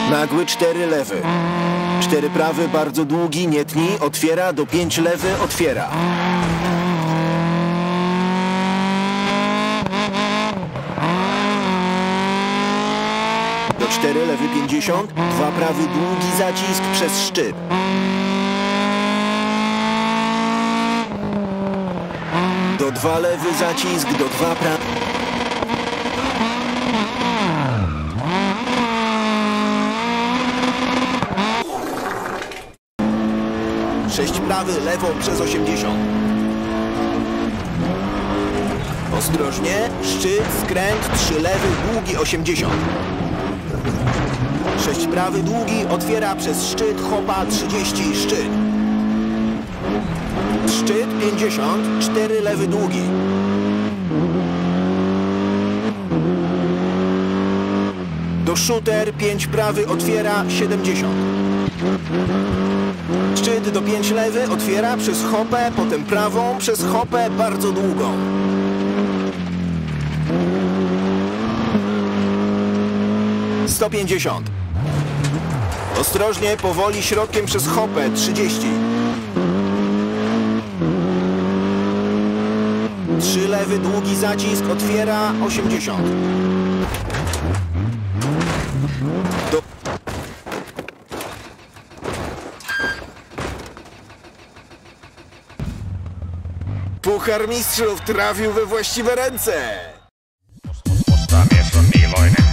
Nagły 4 lewy. 4 prawy, bardzo długi, nie tnij, otwiera, do 5 lewy, otwiera. Do 4 lewy 50, 2 prawy, długi zacisk przez szczyt. Do 2 lewy zacisk, do 2 prawy. Sześć prawy, lewą przez 80. Ostrożnie, szczyt, skręt, 3 lewy, długi 80. 6 prawy, długi, otwiera przez szczyt, hopa 30, szczyt. Szczyt 50, 4 lewy, długi. Do shooter, 5 prawy, otwiera 70. Szczyt do 5 lewy, otwiera przez hopę, potem prawą, przez hopę bardzo długą. - 150. Ostrożnie, powoli, środkiem przez hopę 30. 3 lewy, długi zacisk, otwiera 80. Puchar Mistrzów trafił we właściwe ręce. Osta mies on niin iloinen.